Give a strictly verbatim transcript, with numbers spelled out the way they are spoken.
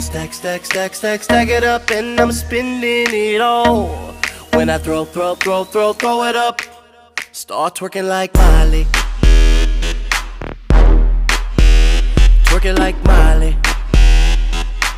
Stack, stack, stack, stack, stack it up and I'm spending it all. When I throw, throw, throw, throw, throw it up, start twerking like Miley. Twerking like Miley.